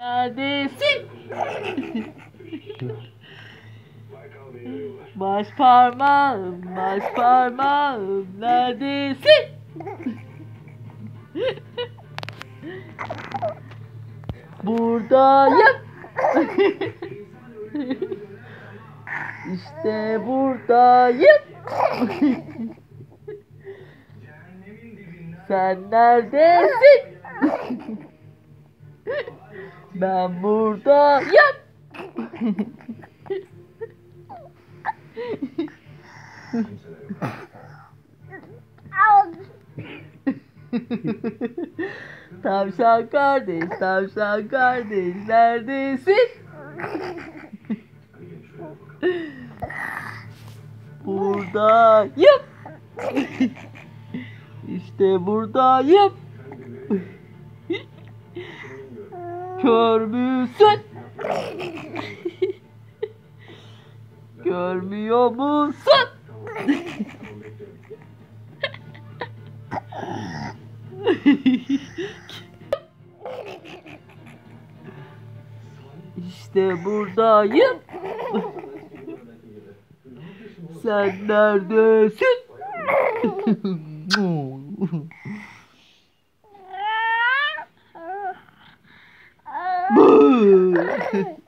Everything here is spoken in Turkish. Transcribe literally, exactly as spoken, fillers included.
Neredesin? Baş parmağım, baş parmağım, neredesin? Buradayım. İşte buradayım. Sen neredesin? Ben buradayım. Tavşan kardeş, tavşan kardeş, neredesin? Buradayım. İşte buradayım. Kör müsün? Görmüyor musun? İşte buradayım. Sen neredesin? Bu.